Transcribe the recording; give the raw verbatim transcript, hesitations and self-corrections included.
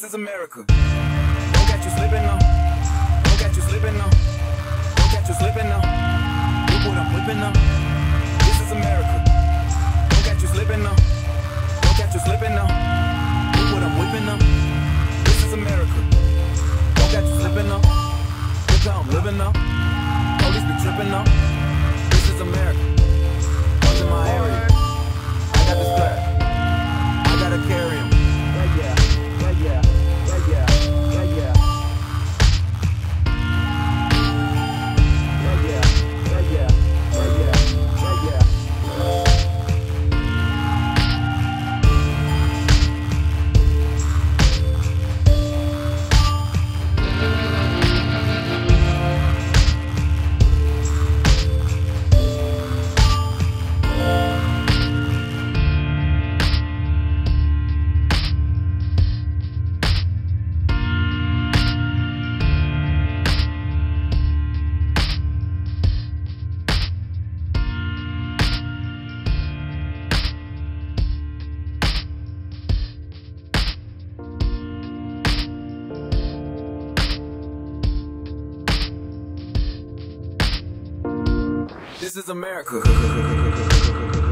This is America. Don't catch you slipping now. Don't catch you slipping now. Don't catch you slipping now. Look what I'm whipping now. This is America. Don't catch you slipping now. Don't catch you slipping now. Look what I'm whipping now. This is America. Don't catch you slipping now. Look how I'm living now. Police be tripping now. This is America. Guns in my area. I got the strap. I gotta carry 'em. Yeah, yeah, yeah, yeah, yeah, yeah, yeah, yeah. Yeah, yeah, yeah, yeah, yeah, yeah, yeah, This is America.